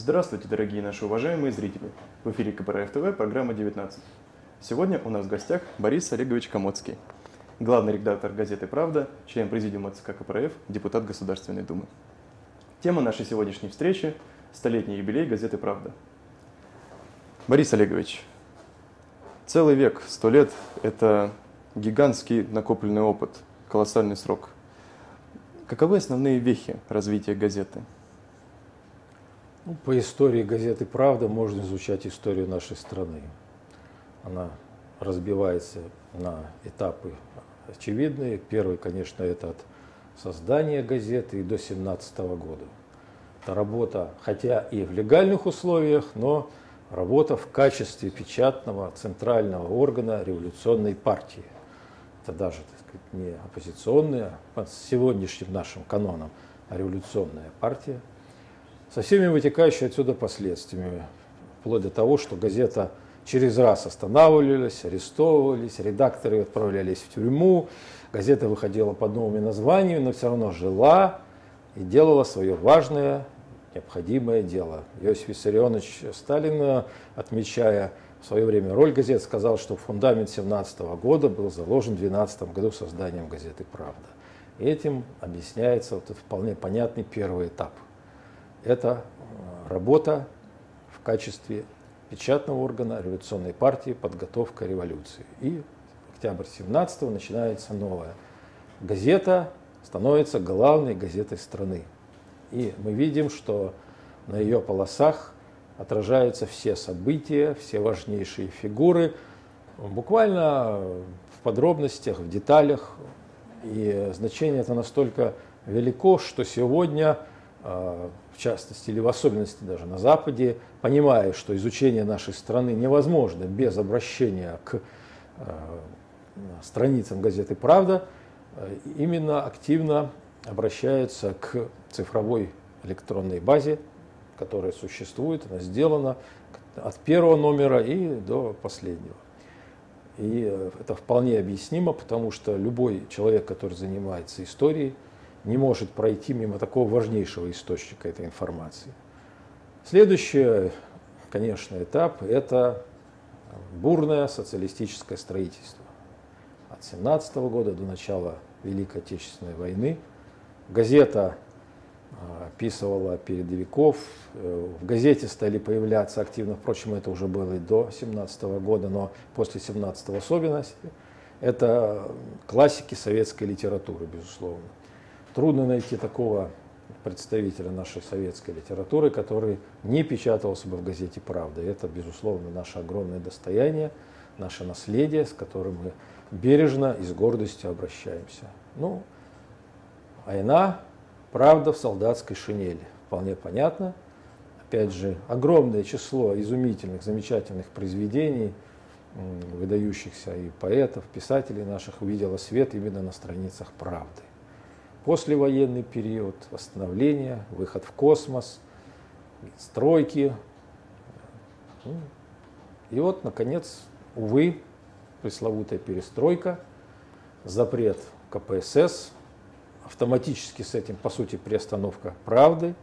Здравствуйте, дорогие наши уважаемые зрители! В эфире КПРФ ТВ, программа «19». Сегодня у нас в гостях Борис Олегович Комоцкий, главный редактор газеты «Правда», член президиума ЦК КПРФ, депутат Государственной Думы. Тема нашей сегодняшней встречи – столетний юбилей газеты «Правда». Борис Олегович, целый век, 100 лет – это гигантский накопленный опыт, колоссальный срок. Каковы основные вехи развития газеты? По истории газеты «Правда» можно изучать историю нашей страны. Она разбивается на этапы очевидные. Первый, конечно, это от создания газеты и до 1917 года. Это работа, хотя и в легальных условиях, но работа в качестве печатного центрального органа революционной партии. Это даже, так сказать, не оппозиционная, по сегодняшним нашим канонам, а революционная партия. Со всеми вытекающими отсюда последствиями, вплоть до того, что газета через раз останавливались, арестовывались, редакторы отправлялись в тюрьму, газета выходила под новыми названиями, но все равно жила и делала свое важное, необходимое дело. Иосиф Виссарионович Сталин, отмечая в свое время роль газет, сказал, что фундамент 1917 года был заложен в 2012 году созданием газеты «Правда». И этим объясняется вот этот вполне понятный первый этап. Это работа в качестве печатного органа революционной партии, подготовка революции. И октябрь 17-го начинается новая. Газета становится главной газетой страны. И мы видим, что на ее полосах отражаются все события, все важнейшие фигуры, буквально в подробностях, в деталях. И значение это настолько велико, что сегодня, в частности или в особенности даже на Западе, понимая, что изучение нашей страны невозможно без обращения к страницам газеты «Правда», именно активно обращаются к цифровой электронной базе, которая существует, она сделана от первого номера и до последнего. И это вполне объяснимо, потому что любой человек, который занимается историей, не может пройти мимо такого важнейшего источника этой информации. Следующий, конечно, этап – это бурное социалистическое строительство. От 1917 года до начала Великой Отечественной войны газета описывала передовиков, в газете стали появляться активно, впрочем, это уже было и до 1917 года, но после 1917 особенности, это классики советской литературы, безусловно. Трудно найти такого представителя нашей советской литературы, который не печатался бы в газете «Правда». Это, безусловно, наше огромное достояние, наше наследие, с которым мы бережно и с гордостью обращаемся. Ну, война, правда в солдатской шинели. Вполне понятно. Опять же, огромное число изумительных, замечательных произведений, выдающихся и поэтов, писателей наших увидело свет именно на страницах «Правды». Послевоенный период, восстановление, выход в космос, стройки. И вот, наконец, увы, пресловутая перестройка, запрет КПСС, автоматически с этим, по сути, приостановка «Правды»,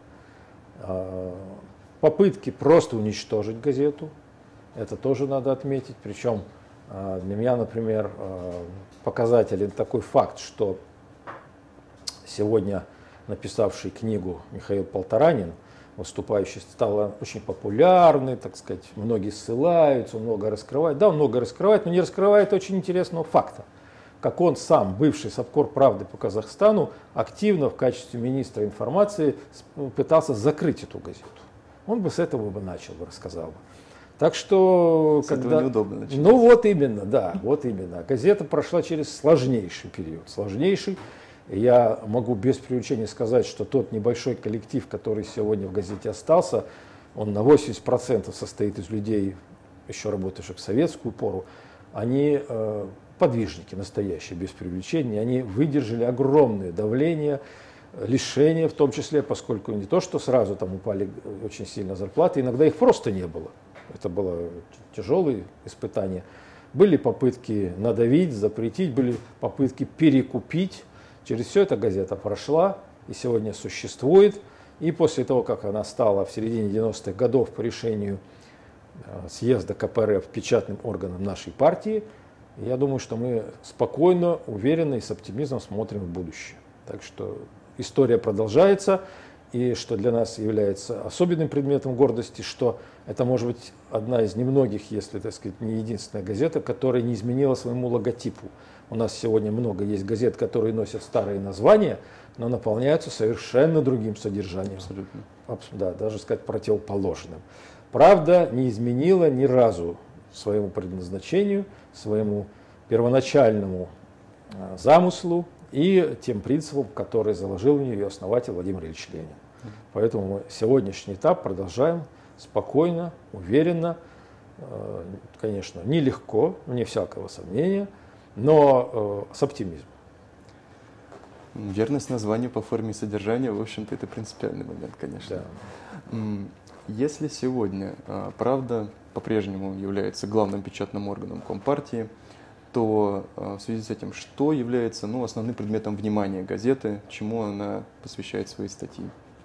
попытки просто уничтожить газету, это тоже надо отметить. Причем для меня, например, показателен такой факт, что сегодня написавший книгу Михаил Полторанин, выступающий, стал очень популярный, так сказать, многие ссылаются, много раскрывает. Да, он много раскрывает, но не раскрывает очень интересного факта, как он сам, бывший совкор «Правды» по Казахстану, активно в качестве министра информации пытался закрыть эту газету. Он бы с этого бы начал, бы рассказал бы. Так что, этого неудобно начинать. Ну вот именно, да, вот именно. Газета прошла через сложнейший период, сложнейший. Я могу без преувеличения сказать, что тот небольшой коллектив, который сегодня в газете остался, он на 80% состоит из людей, еще работающих в советскую пору. Они подвижники настоящие, без преувеличения. Они выдержали огромное давление, лишения в том числе, поскольку не то, что сразу там упали очень сильно зарплаты, иногда их просто не было. Это было тяжелые испытания. Были попытки надавить, запретить, были попытки перекупить. Через все это газета прошла и сегодня существует. И после того, как она стала в середине 90-х годов по решению съезда КПРФ печатным органом нашей партии, я думаю, что мы спокойно, уверенно и с оптимизмом смотрим в будущее. Так что история продолжается, и что для нас является особенным предметом гордости, что это может быть одна из немногих, если, так сказать, не единственная газета, которая не изменила своему логотипу. У нас сегодня много есть газет, которые носят старые названия, но наполняются совершенно другим содержанием. Абсолютно. Да, даже сказать противоположным. Правда не изменила ни разу своему предназначению, своему первоначальному замыслу и тем принципам, которые заложил в нее ее основатель Владимир Ильич Ленин. Поэтому мы сегодняшний этап продолжаем спокойно, уверенно, конечно, нелегко, вне всякого сомнения, но с оптимизмом. Верность названию по форме и содержанию, в общем-то, это принципиальный момент, конечно. Да. Если сегодня «Правда» по-прежнему является главным печатным органом Компартии, то в связи с этим что является основным предметом внимания газеты, чему она посвящает свои статьи?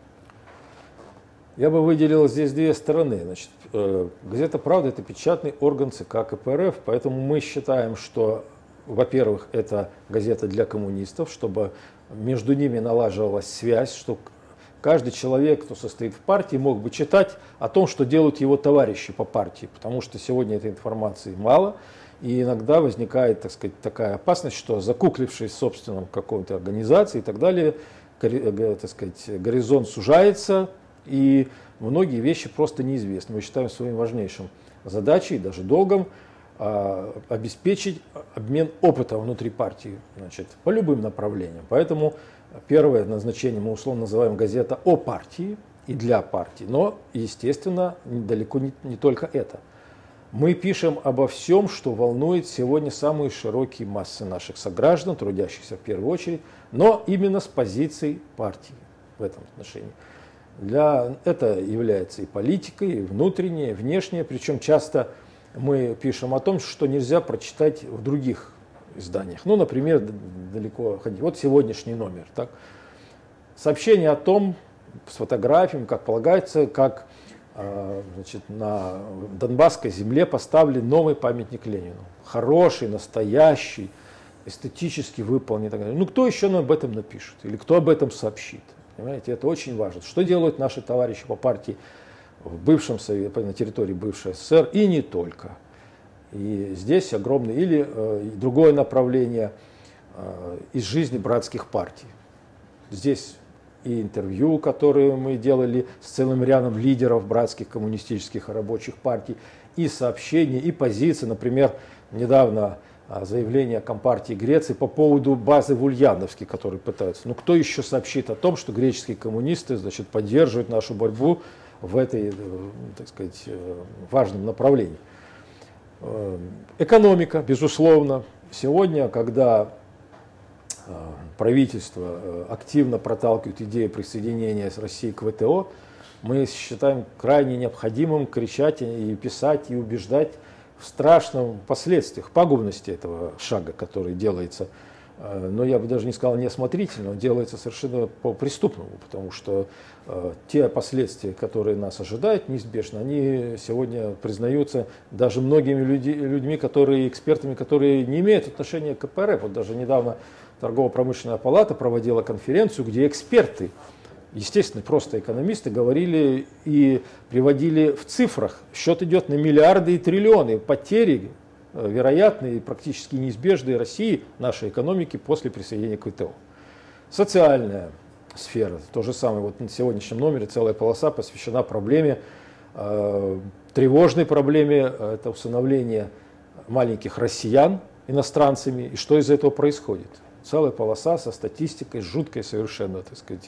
Я бы выделил здесь две стороны. Значит, газета «Правда» — это печатный орган ЦК КПРФ, поэтому мы считаем, что, во-первых, это газета для коммунистов, чтобы между ними налаживалась связь, что каждый человек, кто состоит в партии, мог бы читать о том, что делают его товарищи по партии, потому что сегодня этой информации мало, и иногда возникает, так сказать, такая опасность, что, закуклившись в собственном какой-то организации и так далее, так сказать, горизонт сужается, и многие вещи просто неизвестны. Мы считаем своим важнейшим задачей, даже долгом, обеспечить обмен опыта внутри партии, значит, по любым направлениям. Поэтому первое назначение мы условно называем газета о партии и для партии, но, естественно, далеко не только это. Мы пишем обо всем, что волнует сегодня самые широкие массы наших сограждан, трудящихся в первую очередь, но именно с позиции партии в этом отношении. Это является и политикой, и внутреннее, и внешнее, причем часто мы пишем о том, что нельзя прочитать в других изданиях. Ну, например, далеко ходить. Вот сегодняшний номер. Так? Сообщение о том, с фотографиями, как полагается, как значит, на Донбасской земле поставлен новый памятник Ленину. Хороший, настоящий, эстетически выполненный. Ну, кто еще об этом напишет? Или кто об этом сообщит? Понимаете, это очень важно. Что делают наши товарищи по партии в бывшем Совете, на территории бывшей СССР и не только. И здесь огромное, или другое направление из жизни братских партий. Здесь и интервью, которые мы делали с целым рядом лидеров братских коммунистических и рабочих партий, и сообщения, и позиции. Например, недавно заявление Компартии Греции по поводу базы в Ульяновске, которые пытаются. Ну, кто еще сообщит о том, что греческие коммунисты, значит, поддерживают нашу борьбу в этой, так сказать, важном направлении? Экономика, безусловно. Сегодня, когда правительство активно проталкивает идею присоединения России к ВТО, мы считаем крайне необходимым кричать и писать, и убеждать в страшных последствиях, пагубности этого шага, который делается, но я бы даже не сказал неосмотрительно, он делается совершенно по-преступному, потому что те последствия, которые нас ожидают неизбежно, они сегодня признаются даже многими людьми, экспертами, которые не имеют отношения к КПРФ. Вот даже недавно Торгово-промышленная палата проводила конференцию, где эксперты, естественно, просто экономисты, говорили и приводили в цифрах. Счет идет на миллиарды и триллионы потери, вероятные и практически неизбежные России, нашей экономики после присоединения к ВТО. Социальная сфера. То же самое. Вот на сегодняшнем номере целая полоса посвящена проблеме, тревожной проблеме, это усыновление маленьких россиян иностранцами, и что из этого происходит. Целая полоса со статистикой, жуткой совершенно, так сказать,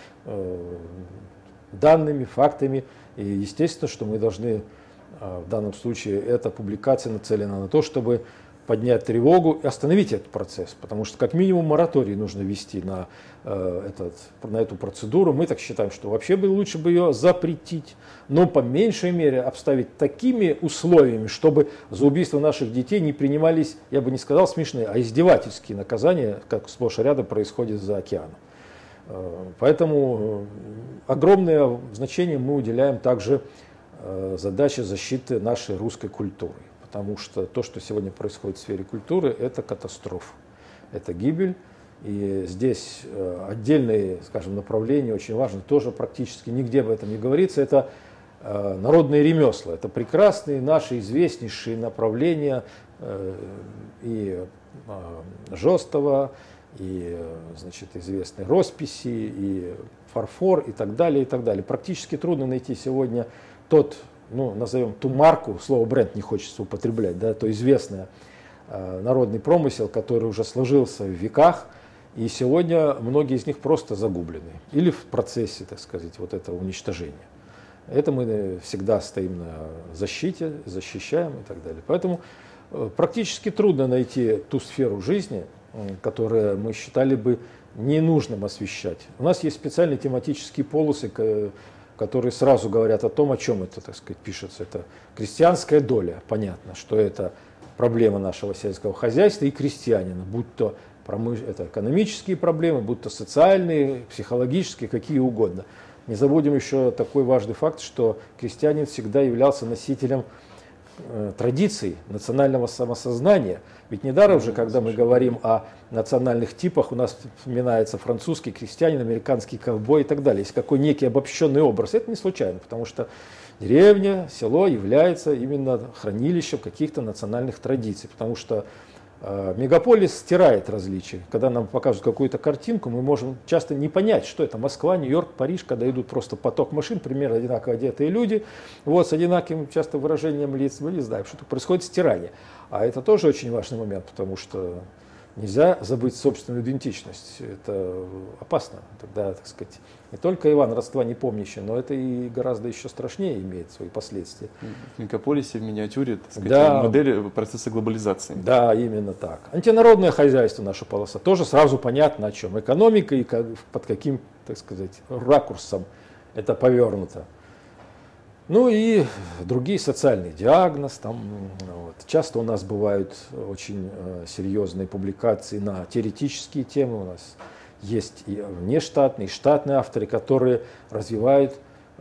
данными, фактами. И естественно, что мы должны, в данном случае, эта публикация нацелена на то, чтобы поднять тревогу и остановить этот процесс. Потому что как минимум мораторий нужно ввести на эту процедуру. Мы так считаем, что вообще лучше бы ее запретить, но по меньшей мере обставить такими условиями, чтобы за убийство наших детей не принимались, я бы не сказал смешные, а издевательские наказания, как сплошь и рядом происходит за океаном. Поэтому огромное значение мы уделяем также задаче защиты нашей русской культуры. Потому что то, что сегодня происходит в сфере культуры, это катастрофа, это гибель. И здесь отдельные, скажем, направления очень важны, тоже практически нигде об этом не говорится. Это народные ремесла, это прекрасные наши известнейшие направления и Жостова, и, значит, известной росписи, и фарфор, и так далее, и так далее. Практически трудно найти сегодня тот, ну, назовем ту марку, слово бренд не хочется употреблять, да, то известное народный промысел, который уже сложился в веках, и сегодня многие из них просто загублены или в процессе, так сказать, вот этого уничтожения. Это мы всегда стоим на защите, защищаем и так далее. Поэтому практически трудно найти ту сферу жизни, которую мы считали бы ненужным освещать. У нас есть специальные тематические полосы, которые сразу говорят о том, о чем это, так сказать, пишется. Это крестьянская доля. Понятно, что это проблема нашего сельского хозяйства и крестьянина, будь то это экономические проблемы, будь то социальные, психологические, какие угодно. Не забудем еще такой важный факт, что крестьянин всегда являлся носителем традиций, национального самосознания. Ведь недаром же, когда мы говорим о национальных типах, у нас вспоминается французский крестьянин, американский ковбой и так далее. Есть какой некий обобщенный образ. Это не случайно, потому что деревня, село является именно хранилищем каких-то национальных традиций. Потому что мегаполис стирает различия. Когда нам покажут какую-то картинку, мы можем часто не понять, что это Москва, Нью-Йорк, Париж, когда идут просто поток машин, примерно одинаково одетые люди, вот, с одинаковым часто выражением лиц, мы не знаем, что происходит стирание. А это тоже очень важный момент, потому что нельзя забыть собственную идентичность. Это опасно. Тогда, так сказать, не только Иван родства не помнящий, но это и гораздо еще страшнее имеет свои последствия. В мегаполисе, в миниатюре, так сказать, да, модель процесса глобализации. Да, именно так. Антинародное хозяйство, наша полоса, тоже сразу понятно о чем. Экономика и под каким, так сказать, ракурсом это повернуто. Ну и другие социальные диагноз. Там, вот. Часто у нас бывают очень серьезные публикации на теоретические темы. У нас есть и внештатные, и штатные авторы, которые развивают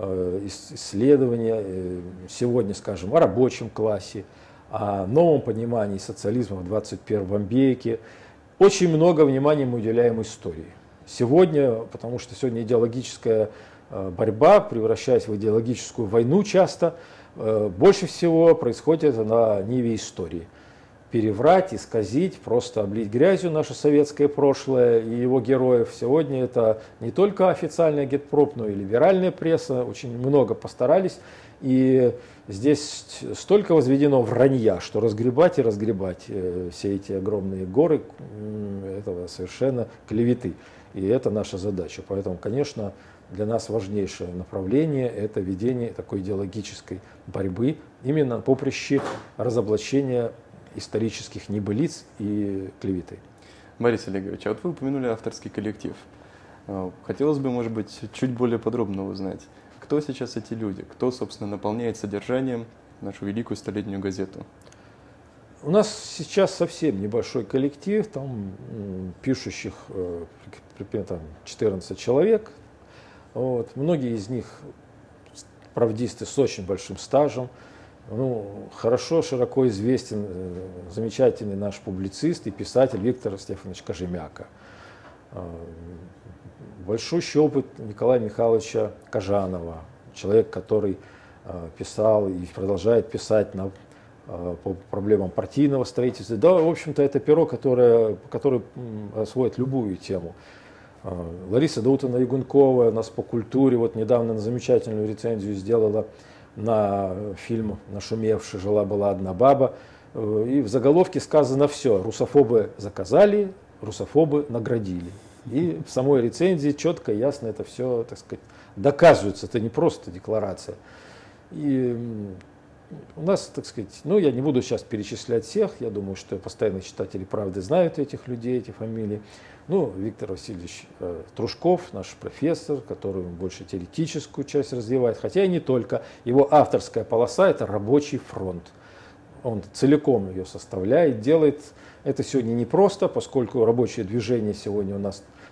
исследования сегодня, скажем, о рабочем классе, о новом понимании социализма в 21 веке. Очень много внимания мы уделяем истории. Сегодня, потому что сегодня идеологическая борьба, превращаясь в идеологическую войну часто, больше всего происходит на ниве истории. Переврать, исказить, просто облить грязью наше советское прошлое и его героев. Сегодня это не только официальная гетпроп, но и либеральная пресса. Очень много постарались. И здесь столько возведено вранья, что разгребать и разгребать все эти огромные горы этого совершенно клеветы. И это наша задача. Поэтому, конечно, для нас важнейшее направление – это ведение такой идеологической борьбы именно на поприще разоблачения исторических небылиц и клеветы. Борис Олегович, а вот вы упомянули авторский коллектив. Хотелось бы, может быть, чуть более подробно узнать, кто сейчас эти люди, кто, собственно, наполняет содержанием нашу великую столетнюю газету? У нас сейчас совсем небольшой коллектив, там пишущих примерно 14 человек. Вот. Многие из них правдисты с очень большим стажем. Ну, хорошо, широко известен замечательный наш публицист и писатель Виктор Стефанович Кожемяка. Большущий опыт Николая Михайловича Кожанова, человек, который писал и продолжает писать по проблемам партийного строительства. Да, в общем-то, это перо, которое освоит любую тему. Лариса Даутовна-Ягункова нас по культуре вот недавно замечательную рецензию сделала на фильм нашумевший «Жила-была одна баба». И в заголовке сказано все. Русофобы заказали, русофобы наградили. И в самой рецензии четко и ясно это все, так сказать, доказывается. Это не просто декларация. И у нас, так сказать, ну я не буду сейчас перечислять всех. Я думаю, что постоянные читатели «Правды» знают этих людей, эти фамилии. Ну, Виктор Васильевич Трушков, наш профессор, который больше теоретическую часть развивает, хотя и не только. Его авторская полоса – это рабочий фронт. Он целиком ее составляет, делает. Это сегодня непросто, поскольку рабочее движение сегодня у нас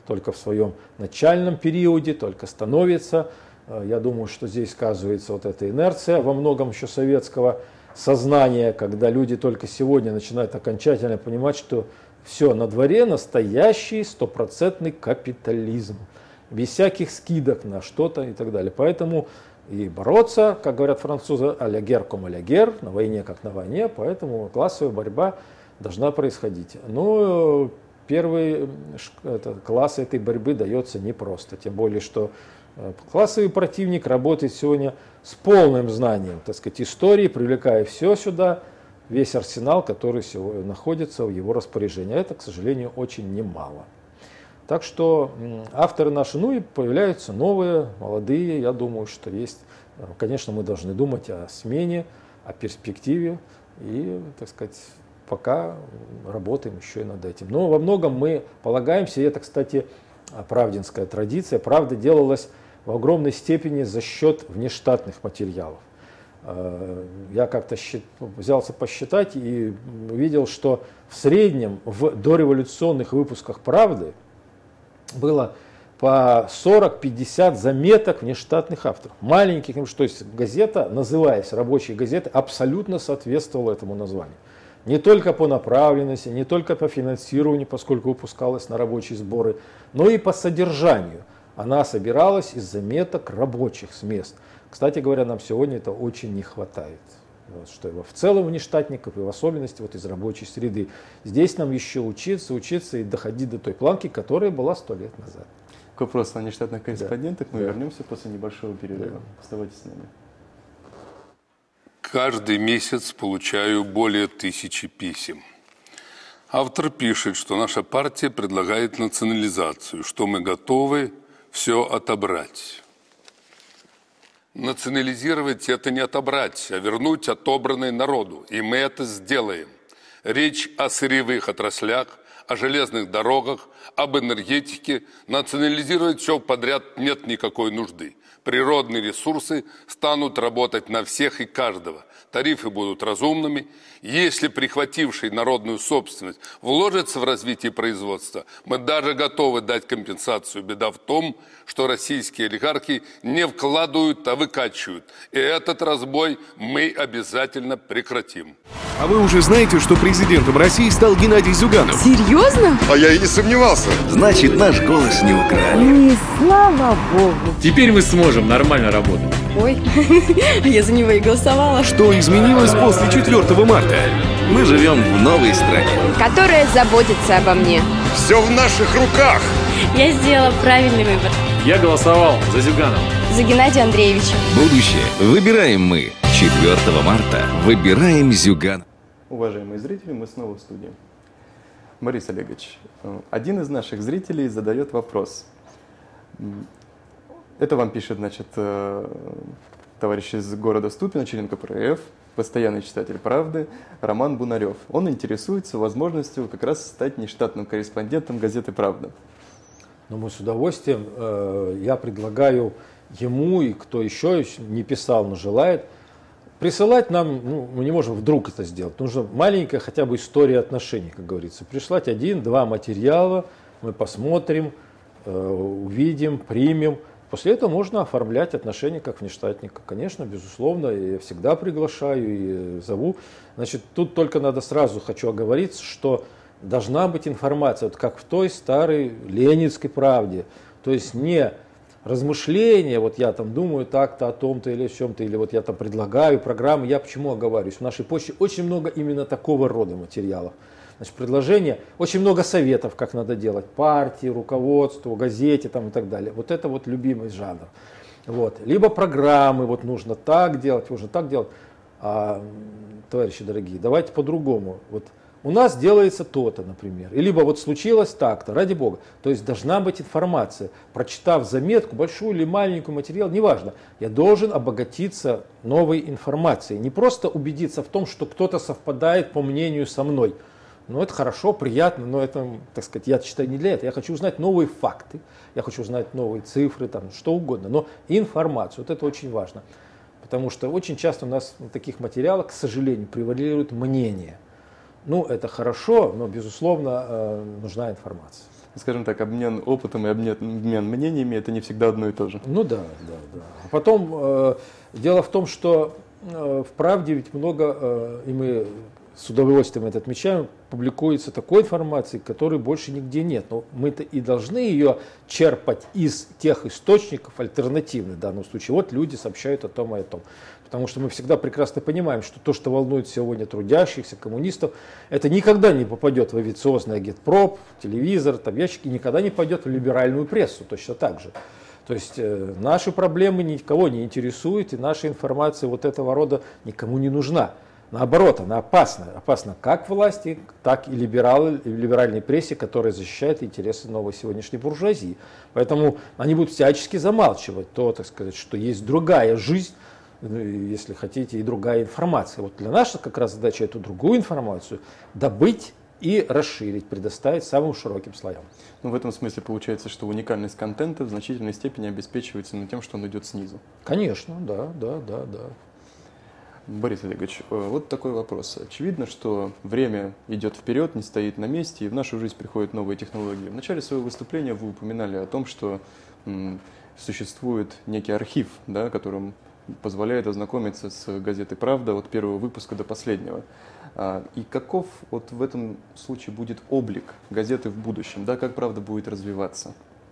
только в своем начальном периоде, только становится. Я думаю, что здесь сказывается вот эта инерция во многом еще советского сознания, когда люди только сегодня начинают окончательно понимать, что все, на дворе настоящий стопроцентный капитализм, без всяких скидок на что-то и так далее. Поэтому и бороться, как говорят французы, а-ля гер ком а-ля гер, на войне как на войне, поэтому классовая борьба должна происходить. Но первый класс этой борьбы дается непросто, тем более, что классовый противник работает сегодня с полным знанием, так сказать, истории, привлекая все сюда, весь арсенал, который сегодня находится в его распоряжении. Это, к сожалению, очень немало. Так что авторы наши, ну и появляются новые, молодые, я думаю, что есть. Конечно, мы должны думать о смене, о перспективе и, так сказать, пока работаем еще и над этим. Но во многом мы полагаемся, и это, кстати, правдинская традиция, правда делалась в огромной степени за счет внештатных материалов. Я как-то взялся посчитать и видел, что в среднем в дореволюционных выпусках «Правды» было по 40-50 заметок внештатных авторов. Маленьких, то есть газета, называясь рабочей газетой, абсолютно соответствовала этому названию. Не только по направленности, не только по финансированию, поскольку выпускалась на рабочие сборы, но и по содержанию. Она собиралась из заметок рабочих с мест. Кстати говоря, нам сегодня это очень не хватает. Вот, что в целом внештатников и в особенности вот из рабочей среды. Здесь нам еще учиться и доходить до той планки, которая была 100 лет назад. К вопросу о нештатных корреспондентах мы Да. вернемся после небольшого перерыва. Да. Оставайтесь с нами. Каждый месяц получаю более 1000 писем. Автор пишет, что наша партия предлагает национализацию, что мы готовы все отобрать. Национализировать – это не отобрать, а вернуть отобранное народу. И мы это сделаем. Речь о сырьевых отраслях, о железных дорогах, об энергетике. Национализировать все подряд нет никакой нужды. Природные ресурсы станут работать на всех и каждого. Тарифы будут разумными. Если прихвативший народную собственность вложится в развитие производства, мы даже готовы дать компенсацию. Беда в том, что российские олигархи не вкладывают, а выкачивают. И этот разбой мы обязательно прекратим. А вы уже знаете, что президентом России стал Геннадий Зюганов? Серьезно? А я и не сомневался. Значит, наш голос не украли. Ну и слава богу. Теперь мы сможем нормально работать. Ой, я за него и голосовала. Что изменилось после 4 марта? Мы живем в новой стране. Которая заботится обо мне. Все в наших руках. Я сделала правильный выбор. Я голосовал за Зюганова. За Геннадия Андреевича. Будущее выбираем мы. 4 марта выбираем Зюганова. Уважаемые зрители, мы снова в студии. Борис Олегович, один из наших зрителей задает вопрос. Это вам пишет, значит, товарищ из города Ступино, член КПРФ, постоянный читатель «Правды» Роман Бунарев. Он интересуется возможностью как раз стать нештатным корреспондентом газеты «Правда». Ну, мы с удовольствием, я предлагаю ему и кто еще не писал, но желает, присылать нам, ну, мы не можем вдруг это сделать, нужна маленькая хотя бы история отношений, как говорится. Прислать 1-2 материала, мы посмотрим, увидим, примем. После этого можно оформлять отношения как внештатника. Конечно, безусловно, я всегда приглашаю и зову. Значит, тут только надо сразу, хочу оговориться, что должна быть информация, вот как в той старой ленинской правде. То есть не размышления, вот я там думаю так-то о том-то или о чем-то, или вот я там предлагаю программы. Я почему оговариваюсь? В нашей почте очень много именно такого рода материалов. Значит, предложения, очень много советов, как надо делать, партии, руководству, газете там, и так далее. Вот это вот любимый жанр. Вот. Либо программы, вот нужно так делать, нужно так делать. Товарищи дорогие, давайте по-другому. Вот у нас делается то-то, например. И либо вот случилось так-то, ради бога. То есть должна быть информация. Прочитав заметку, большую или маленькую материал, неважно. Я должен обогатиться новой информацией. Не просто убедиться в том, что кто-то совпадает по мнению со мной. Ну, это хорошо, приятно, но это, так сказать, я читаю не для этого. Я хочу узнать новые факты, я хочу узнать новые цифры, там, что угодно, но информацию, вот это очень важно. Потому что очень часто у нас на таких материалах, к сожалению, превалирует мнение. Ну, это хорошо, но, безусловно, нужна информация. скажем так, обмен опытом и обмен мнениями – это не всегда одно и то же. Ну да. А потом, дело в том, что в «Правде» ведь много, и мы с удовольствием это отмечаем, публикуется такой информации, которой больше нигде нет. Но мы-то и должны ее черпать из тех источников альтернативных в данном случае. Вот люди сообщают о том и о том. Потому что мы всегда прекрасно понимаем, что то, что волнует сегодня трудящихся, коммунистов, это никогда не попадет в авиационный агитпроп, телевизор, там, ящики, никогда не пойдет в либеральную прессу, точно так же. То есть наши проблемы никого не интересуют, и наша информация вот этого рода никому не нужна. Наоборот, она опасна. Опасна как власти, так и либеральной прессе, которая защищает интересы новой сегодняшней буржуазии. Поэтому они будут всячески замалчивать то, так сказать, что есть другая жизнь, если хотите, и другая информация. Вот для нас как раз задача эту другую информацию добыть и расширить, предоставить самым широким слоям. Ну, в этом смысле получается, что уникальность контента в значительной степени обеспечивается тем, что он идет снизу. Конечно, да. Борис Олегович, вот такой вопрос. Очевидно, что время идет вперед, не стоит на месте, и в нашу жизнь приходят новые технологии. В начале своего выступления вы упоминали о том, что существует некий архив, да, которым позволяет ознакомиться с газетой «Правда» от первого выпуска до последнего. И каков вот в этом случае будет облик газеты в будущем? Да, как «Правда» будет развиваться?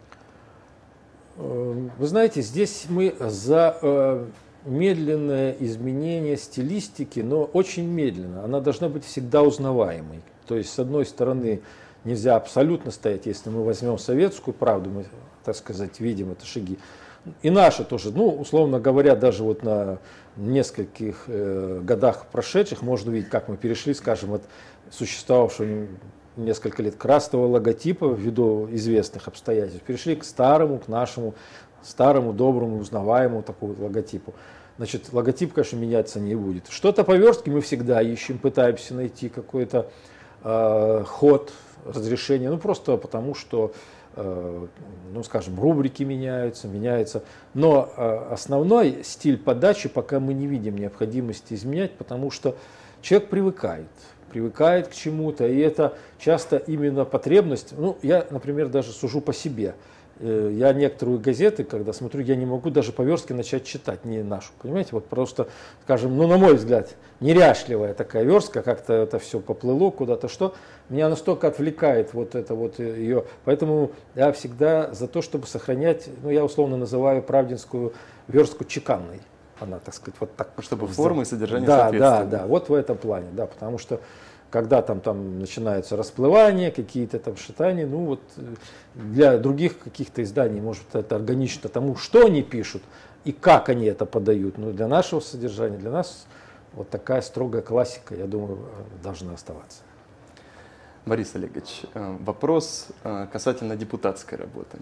Вы знаете, здесь мы за медленное изменение стилистики, но очень медленно. Она должна быть всегда узнаваемой. То есть, с одной стороны, нельзя абсолютно стоять, если мы возьмем советскую «Правду», мы, так сказать, видим это шаги. И наши тоже, ну, условно говоря, даже вот на нескольких годах прошедших можно увидеть, как мы перешли, скажем, от существовавшего несколько лет красного логотипа ввиду известных обстоятельств, перешли к старому, к нашему старому, доброму, узнаваемому такому логотипу. Значит, логотип, конечно, меняться не будет. Что-то по верстке мы всегда ищем, пытаемся найти какой-то ход, разрешение, ну, просто потому что ну, скажем, рубрики меняются. Но основной стиль подачи пока мы не видим необходимости изменять, потому что человек привыкает к чему-то, и это часто именно потребность. Ну, я, например, даже сужу по себе. Я некоторые газеты, когда смотрю, я не могу даже по верстке начать читать, не нашу, понимаете, вот просто, скажем, ну, на мой взгляд, неряшливая такая верстка, как-то это все поплыло куда-то, что меня настолько отвлекает вот это вот ее, поэтому я всегда за то, чтобы сохранять, ну, я условно называю правдинскую верстку чеканной, она, так сказать, вот так. Чтобы форма и содержание соответствовали. Да, вот в этом плане, да, потому что когда там начинаются расплывания, какие-то там шатания, ну вот для других каких-то изданий, может, это органично тому, что они пишут и как они это подают. Но для нашего содержания, для нас вот такая строгая классика, я думаю, должна оставаться. Борис Олегович, вопрос касательно депутатской работы.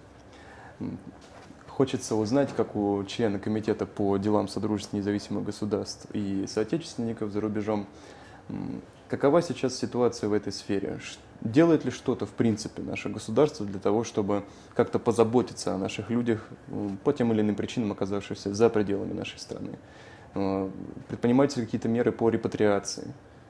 Хочется узнать, как у члена комитета по делам Содружества независимых государств и соотечественников за рубежом, какова сейчас ситуация в этой сфере? Делает ли что-то, в принципе, наше государство для того, чтобы как-то позаботиться о наших людях по тем или иным причинам, оказавшихся за пределами нашей страны? Предпринимаются ли какие-то меры по репатриации?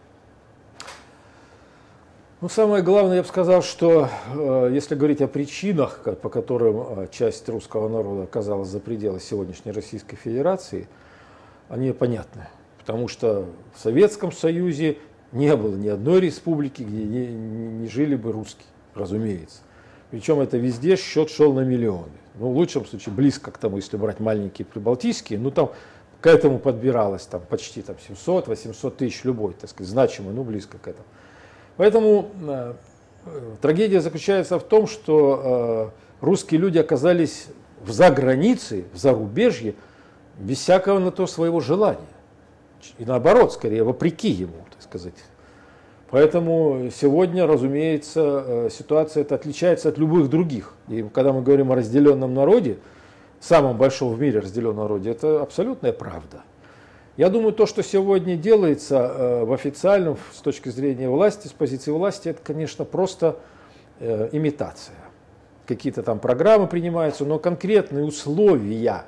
Ну, самое главное, я бы сказал, что если говорить о причинах, по которым часть русского народа оказалась за пределы сегодняшней Российской Федерации, они понятны. Потому что в Советском Союзе не было ни одной республики, где не жили бы русские, разумеется. Причем это везде счет шел на миллионы. Ну, в лучшем случае близко к тому, если брать маленькие прибалтийские, ну там к этому подбиралось там, почти там, 700-800 тысяч любой, так сказать, значимый, ну близко к этому. Поэтому трагедия заключается в том, что русские люди оказались в загранице, в зарубежье, без всякого на то своего желания. И наоборот, скорее, вопреки ему, так сказать. Поэтому сегодня, разумеется, ситуация эта отличается от любых других. И когда мы говорим о разделенном народе, самом большом в мире разделенном народе, это абсолютная правда. Я думаю, то, что сегодня делается в официальном, с точки зрения власти, с позиции власти, это, конечно, просто имитация. Какие-то там программы принимаются, но конкретные условия,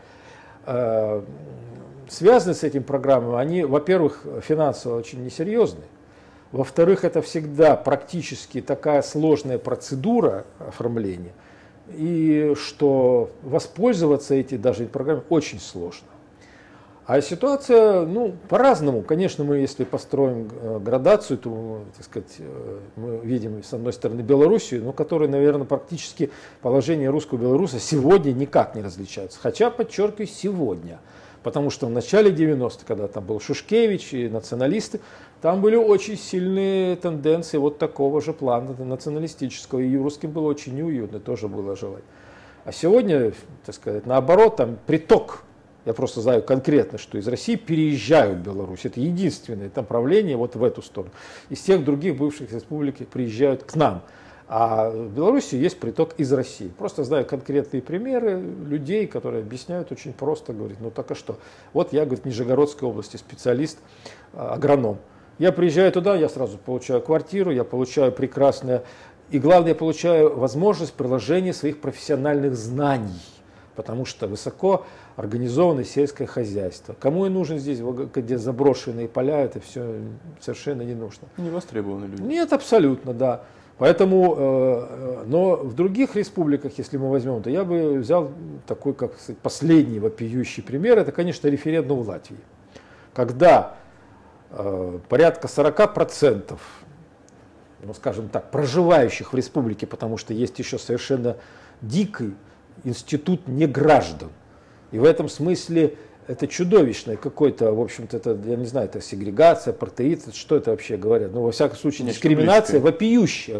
связанные с этим программами, они, во-первых, финансово очень несерьезные, Во-вторых, это всегда практически такая сложная процедура оформления, и что воспользоваться этой даже программой очень сложно. А ситуация, ну, по-разному. Конечно, мы, если построим градацию, то, так сказать, мы видим, с одной стороны, Белоруссию, но которая, наверное, практически положение русского белоруса сегодня никак не различается. Хотя, подчеркиваю, сегодня. Потому что в начале 90-х, когда там был Шушкевич и националисты, там были очень сильные тенденции вот такого же плана националистического. И русским было очень неуютно, тоже было желать. А сегодня, так сказать, наоборот, там приток. Я просто знаю конкретно, что из России переезжают в Беларусь. Это единственное направление вот в эту сторону. Из тех других бывших республик приезжают к нам. А в Беларуси есть приток из России. Просто знаю конкретные примеры людей, которые объясняют очень просто. Говорят, ну так а что? Вот я, говорит, в Нижегородской области специалист, агроном. Я приезжаю туда, я сразу получаю квартиру, я получаю прекрасное... И главное, я получаю возможность приложения своих профессиональных знаний. Потому что высоко организованное сельское хозяйство. Кому и нужен здесь, где заброшенные поля, это все совершенно не нужно. Не востребованы люди. Нет, абсолютно, да. Поэтому, но в других республиках, если мы возьмем, то я бы взял такой, как сказать, последний вопиющий пример, это, конечно, референдум в Латвии. Когда порядка 40%, ну, скажем так, проживающих в республике, потому что есть еще совершенно дикий институт неграждан. И в этом смысле это чудовищное какой-то, в общем-то, это, я не знаю, это сегрегация, апартеид, что это вообще говорят. Но во всяком случае дискриминация вопиющая.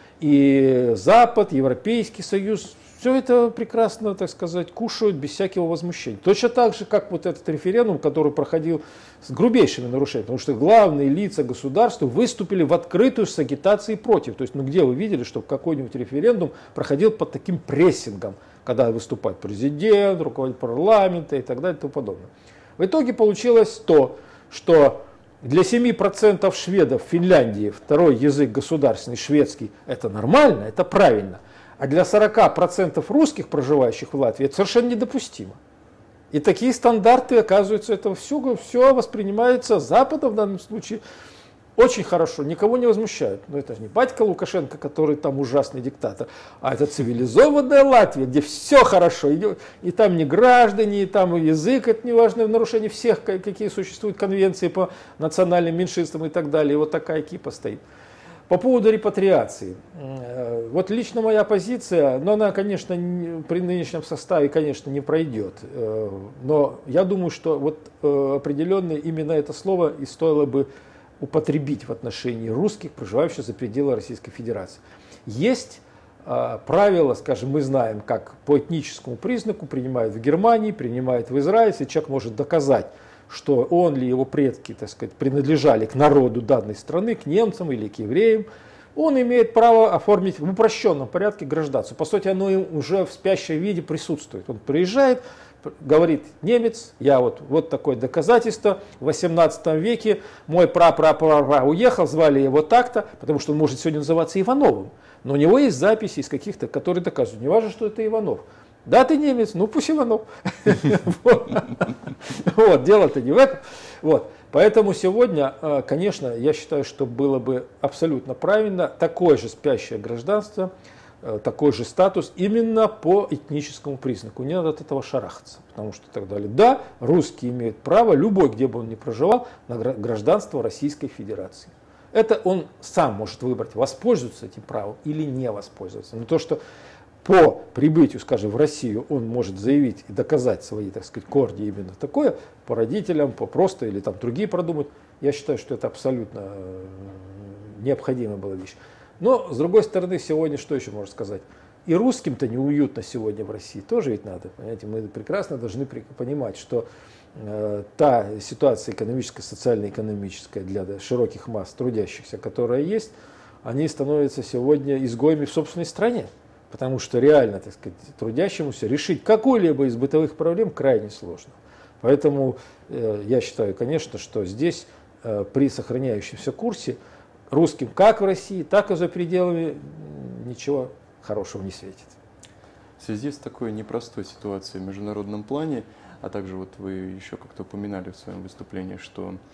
И Запад, Европейский Союз, все это прекрасно, так сказать, кушают без всякого возмущения. Точно так же, как вот этот референдум, который проходил с грубейшими нарушениями, потому что главные лица государства выступили в открытую с агитацией против. То есть, ну где вы видели, чтобы какой-нибудь референдум проходил под таким прессингом, когда выступает президент, руководитель парламента и так далее и тому подобное. В итоге получилось то, что для 7% шведов в Финляндии второй язык государственный, шведский, это нормально, это правильно. А для 40% русских, проживающих в Латвии, это совершенно недопустимо. И такие стандарты, оказывается, это все воспринимается Западом в данном случае очень хорошо, никого не возмущают. Но это же не батька Лукашенко, который там ужасный диктатор, а это цивилизованная Латвия, где все хорошо. И там не граждане, и там язык, это не важно, в нарушении всех, какие существуют конвенции по национальным меньшинствам и так далее. И вот такая кипа стоит. По поводу репатриации. Вот лично моя позиция, но она, конечно, при нынешнем составе, конечно, не пройдет. Но я думаю, что вот определенно именно это слово и стоило бы употребить в отношении русских, проживающих за пределы Российской Федерации. Есть правила, скажем, мы знаем, как по этническому признаку принимают в Германии, принимают в Израиле, если человек может доказать, что он или его предки, так сказать, принадлежали к народу данной страны, к немцам или к евреям, он имеет право оформить в упрощенном порядке гражданство. По сути, оно уже в спящем виде присутствует. Он приезжает, говорит: немец, я вот такое доказательство, в 18 веке мой пра-пра-пра уехал, звали его так-то, потому что он может сегодня называться Ивановым, но у него есть записи из каких-то, которые доказывают, не важно, что это Иванов. Да, ты немец, ну пусть Иванов. Вот, дело-то не в этом. Вот. Поэтому сегодня, конечно, я считаю, что было бы абсолютно правильно такое же спящее гражданство, такой же статус именно по этническому признаку. Не надо от этого шарахаться, потому что так далее. Да, русские имеют право, любой, где бы он ни проживал, на гражданство Российской Федерации. Это он сам может выбрать, воспользоваться этим правом или не воспользоваться. Но то, что по прибытию, скажем, в Россию он может заявить и доказать свои, так сказать, корни именно такое, по родителям, по просто или там другие продумать, я считаю, что это абсолютно необходимая была вещь. Но, с другой стороны, сегодня что еще можно сказать? И русским-то неуютно сегодня в России, тоже ведь надо, понимаете, мы прекрасно должны понимать, что та ситуация экономическая, социально-экономическая для широких масс трудящихся, которая есть, они становятся сегодня изгоями в собственной стране. Потому что реально, так сказать, трудящемуся решить какую-либо из бытовых проблем крайне сложно. Поэтому я считаю, конечно, что здесь при сохраняющемся курсе русским как в России, так и за пределами ничего хорошего не светит. В связи с такой непростой ситуацией в международном плане, а также вот вы еще как-то упоминали в своем выступлении, что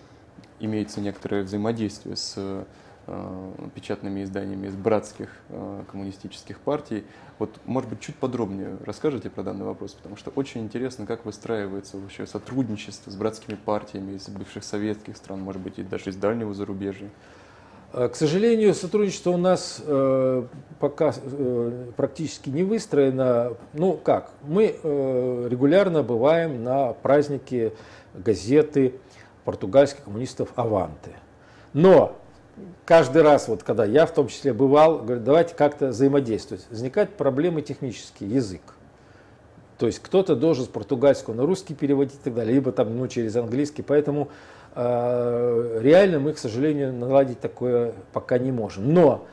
имеется некоторое взаимодействие с печатными изданиями из братских коммунистических партий. Вот, может быть, чуть подробнее расскажите про данный вопрос, потому что очень интересно, как выстраивается вообще сотрудничество с братскими партиями из бывших советских стран, может быть, и даже из дальнего зарубежья. К сожалению, сотрудничество у нас пока практически не выстроено. Ну как, мы регулярно бываем на празднике газеты португальских коммунистов «Аванте». Но каждый раз, вот, когда я в том числе бывал, говорю, давайте как-то взаимодействовать. Возникают проблемы технические, язык. То есть кто-то должен с португальского на русский переводить и так далее, либо там, через английский. Поэтому реально мы, к сожалению, наладить такое пока не можем. Но,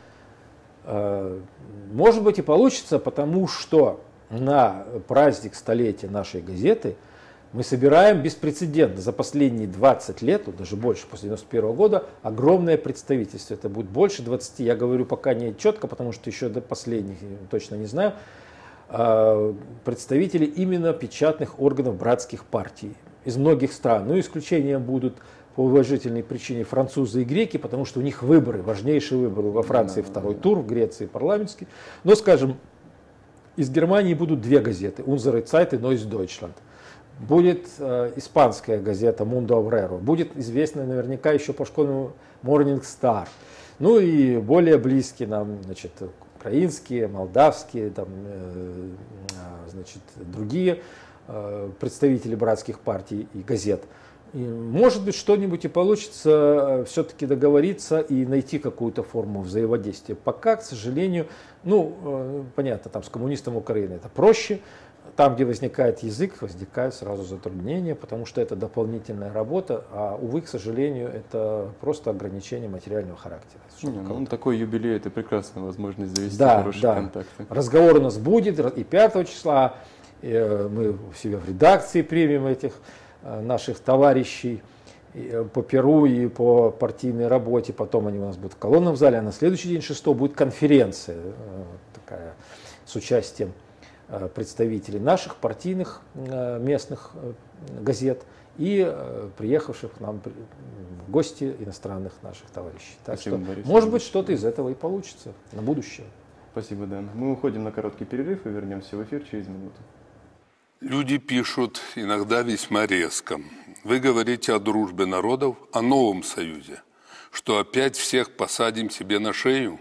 может быть, и получится, потому что на праздник столетия нашей газеты мы собираем беспрецедентно за последние 20 лет, даже больше, после 1991 года, огромное представительство. Это будет больше 20, я говорю пока не четко, потому что еще до последних точно не знаю, представители именно печатных органов братских партий из многих стран. Ну, исключением будут по уважительной причине французы и греки, потому что у них выборы, важнейшие выборы. Во Франции второй тур, в Греции парламентский. Но, скажем, из Германии будут две газеты, Unsere Zeit и Neues Deutschland. Будет испанская газета Mundo Obrero, будет известная наверняка еще по школьному Morning Star. Ну и более близкие нам, значит, украинские, молдавские, там, значит, другие представители братских партий и газет. И, может быть, что-нибудь и получится все-таки договориться и найти какую-то форму взаимодействия. Пока, к сожалению, ну, понятно, там с коммунистом Украины это проще. Там, где возникает язык, возникают сразу затруднения, потому что это дополнительная работа, а, увы, к сожалению, это просто ограничение материального характера. Ну, такой юбилей – это прекрасная возможность завести хорошие контакты. Разговор у нас будет и 5 числа, и мы у себя в редакции примем этих наших товарищей по Перу и по партийной работе, потом они у нас будут в колонном зале, а на следующий день, 6 будет конференция такая с участием представителей наших партийных местных газет и приехавших к нам в гости иностранных наших товарищей. Так Спасибо, что, Борис, может быть, что-то из этого и получится на будущее. Спасибо, да. Мы уходим на короткий перерыв и вернемся в эфир через минуту. Люди пишут иногда весьма резко. Вы говорите о дружбе народов, о новом союзе, что опять всех посадим себе на шею.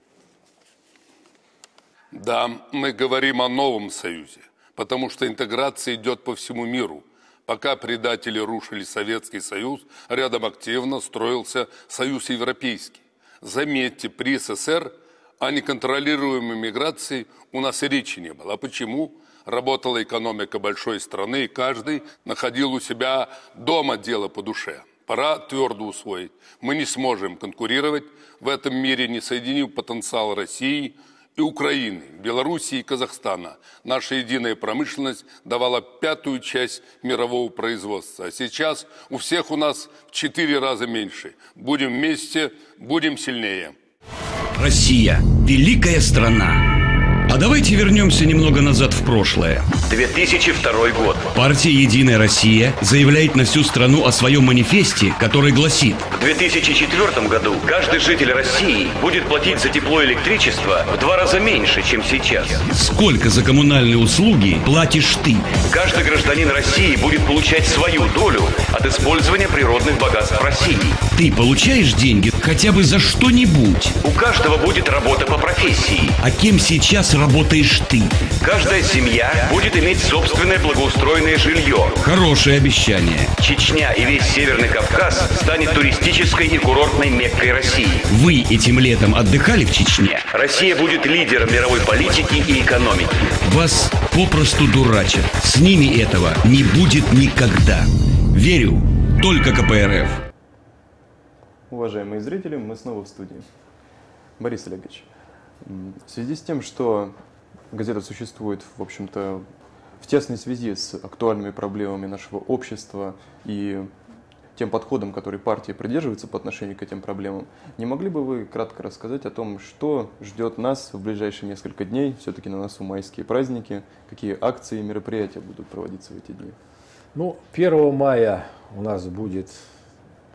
Да, мы говорим о новом союзе, потому что интеграция идет по всему миру. Пока предатели рушили Советский Союз, рядом активно строился Союз Европейский. Заметьте, при СССР о неконтролируемой миграции у нас и речи не было. А почему? Работала экономика большой страны, и каждый находил у себя дома дело по душе. Пора твердо усвоить. Мы не сможем конкурировать в этом мире, не соединив потенциал России и Украины, Белоруссии и Казахстана. Наша единая промышленность давала 1/5 часть мирового производства. А сейчас у всех у нас в 4 раза меньше. Будем вместе, будем сильнее. Россия – великая страна. А давайте вернемся немного назад в прошлое. 2002 год. Партия «Единая Россия» заявляет на всю страну о своем манифесте, который гласит: в 2004 году каждый житель России будет платить за тепло и электричество в 2 раза меньше, чем сейчас. Сколько за коммунальные услуги платишь ты? Каждый гражданин России будет получать свою долю от использования природных богатств России. Ты получаешь деньги хотя бы за что-нибудь? У каждого будет работа по профессии. А кем сейчас работаешь ты? Каждая семья будет иметь собственное благоустроенное жилье. Хорошее обещание. Чечня и весь Северный Кавказ станет туристической и курортной Меккой России. Вы этим летом отдыхали в Чечне? Россия будет лидером мировой политики и экономики. Вас попросту дурачат. С ними этого не будет никогда. Верю, только КПРФ. Уважаемые зрители, мы снова в студии. Борис Олегович, в связи с тем, что газета существует, в общем-то, в тесной связи с актуальными проблемами нашего общества и тем подходом, который партия придерживается по отношению к этим проблемам, не могли бы вы кратко рассказать о том, что ждет нас в ближайшие несколько дней, все-таки на носу майские праздники, какие акции и мероприятия будут проводиться в эти дни? Ну, 1 мая у нас будет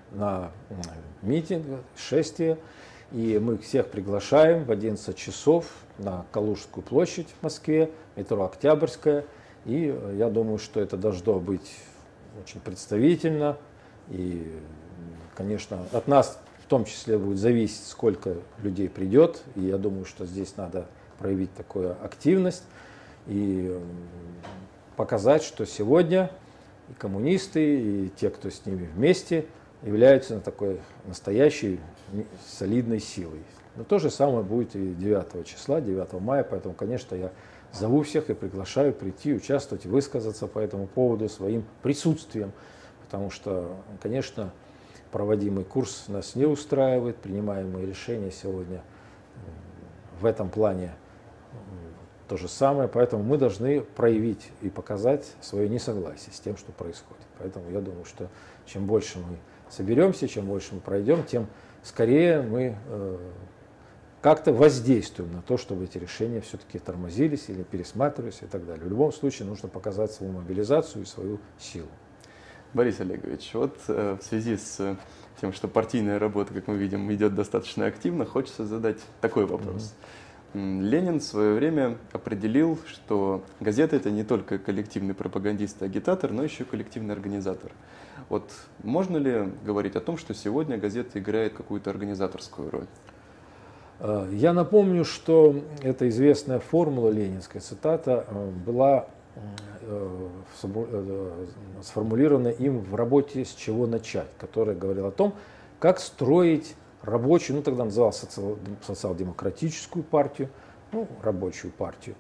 на митинг, шествие. И мы всех приглашаем в 11 часов на Калужскую площадь в Москве, метро Октябрьская. И я думаю, что это должно быть очень представительно. И, конечно, от нас в том числе будет зависеть, сколько людей придет. И я думаю, что здесь надо проявить такую активность и показать, что сегодня и коммунисты, и те, кто с ними вместе, являются такой настоящей солидной силой. Но то же самое будет и 9 числа, 9 мая, поэтому, конечно, я зову всех и приглашаю прийти, участвовать, высказаться по этому поводу своим присутствием, потому что, конечно, проводимый курс нас не устраивает, принимаемые решения сегодня в этом плане то же самое, поэтому мы должны проявить и показать свое несогласие с тем, что происходит. Поэтому я думаю, что чем больше мы соберемся, чем больше мы пройдем, тем скорее мы как-то воздействуем на то, чтобы эти решения все-таки тормозились или пересматривались и так далее. В любом случае нужно показать свою мобилизацию и свою силу. Борис Олегович, вот в связи с тем, что партийная работа, как мы видим, идет достаточно активно, хочется задать такой вопрос. Ленин в свое время определил, что газета – это не только коллективный пропагандист и агитатор, но еще и коллективный организатор. Вот можно ли говорить о том, что сегодня газета играет какую-то организаторскую роль? Я напомню, что эта известная формула, ленинская цитата, была сформулирована им в работе «С чего начать», которая говорила о том, как строить рабочую, ну тогда называлась социал-демократическую партию, ну, рабочую партию.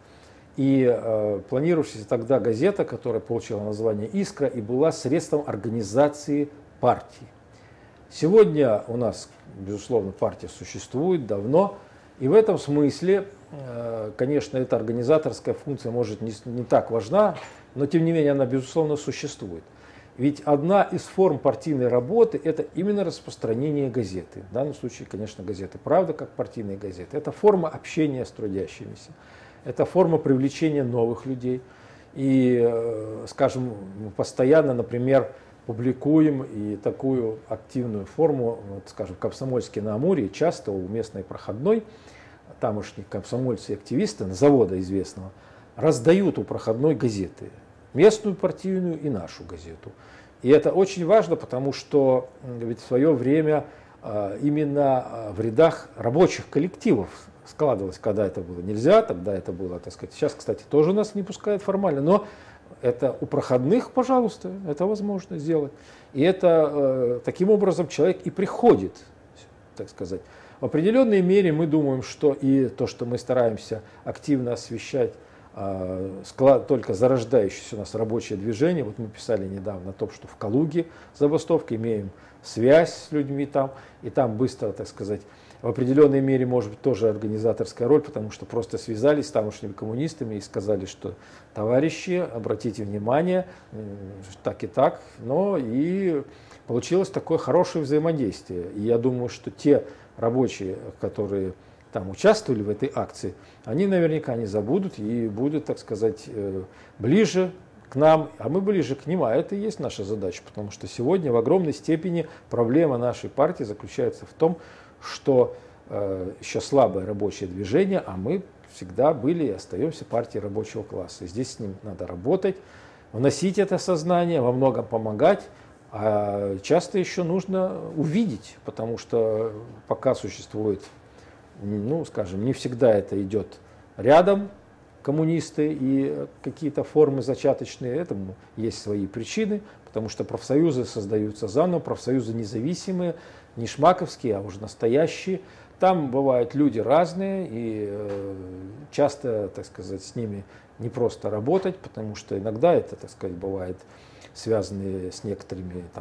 И планировавшаяся тогда газета, которая получила название «Искра» и была средством организации партии. Сегодня у нас, безусловно, партия существует давно, и в этом смысле, конечно, эта организаторская функция может не так важна, но тем не менее она, безусловно, существует. Ведь одна из форм партийной работы – это именно распространение газеты. В данном случае, конечно, газеты «Правда», как партийные газеты. Это форма общения с трудящимися, это форма привлечения новых людей. И, скажем, мы постоянно, например, публикуем и такую активную форму, вот, скажем, Комсомольский на Амуре, часто у местной проходной, тамошние комсомольцы и активисты завода известного раздают у проходной газеты, местную партийную и нашу газету. И это очень важно, потому что ведь в свое время именно в рядах рабочих коллективов складывалось, когда это было нельзя, тогда это было, так сказать, сейчас, кстати, тоже нас не пускают формально, но это у проходных, пожалуйста, это возможно сделать. И это таким образом человек и приходит, так сказать. В определенной мере мы думаем, что и то, что мы стараемся активно освещать только зарождающееся у нас рабочее движение. Вот мы писали недавно о том, что в Калуге забастовка, имеем связь с людьми там, и там быстро, так сказать, в определенной мере может быть тоже организаторская роль, потому что просто связались с тамошними коммунистами и сказали, что товарищи, обратите внимание, так и так, но и получилось такое хорошее взаимодействие. И я думаю, что те рабочие, которые там участвовали в этой акции, они наверняка не забудут и будут, так сказать, ближе к нам, а мы ближе к ним, а это и есть наша задача, потому что сегодня в огромной степени проблема нашей партии заключается в том, что еще слабое рабочее движение, а мы всегда были и остаемся партией рабочего класса. И здесь с ним надо работать, вносить это сознание, во многом помогать, а часто еще нужно увидеть, потому что пока существует, ну, скажем, не всегда это идет рядом, коммунисты и какие-то формы зачаточные, этому есть свои причины, потому что профсоюзы создаются заново, профсоюзы независимые, не шмаковские, а уже настоящие. Там бывают люди разные, и часто, так сказать, с ними не просто работать, потому что иногда это, так сказать, бывает связанные с некоторыми там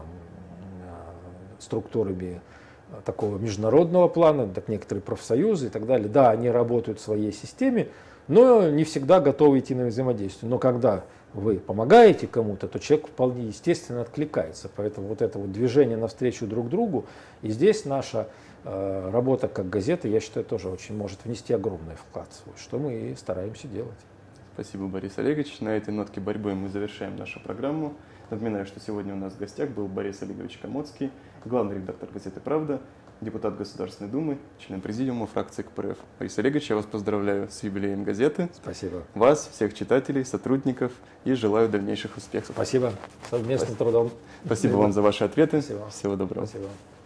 структурами такого международного плана, так некоторые профсоюзы и так далее. Да, они работают в своей системе, но не всегда готовы идти на взаимодействие. Но когда вы помогаете кому-то, то человек вполне естественно откликается. Поэтому вот это вот движение навстречу друг другу, и здесь наша работа как газета, я считаю, тоже очень может внести огромный вклад свой, что мы и стараемся делать. Спасибо, Борис Олегович. На этой нотке борьбы мы завершаем нашу программу. Напоминаю, что сегодня у нас в гостях был Борис Олегович Комоцкий, главный редактор газеты «Правда», депутат Государственной Думы, член президиума фракции КПРФ. Борис Олегович, я вас поздравляю с юбилеем газеты. Спасибо. Вас, всех читателей, сотрудников и желаю дальнейших успехов. Спасибо. Совместным трудом. Спасибо вам за ваши ответы. Спасибо. Всего доброго. Спасибо.